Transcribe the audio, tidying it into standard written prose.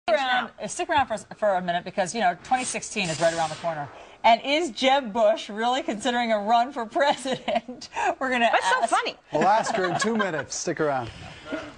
Stick around for a minute because, you know, 2016 is right around the corner. And is Jeb Bush really considering a run for president? We're going to That's so funny. We'll ask her in 2 minutes. Stick around.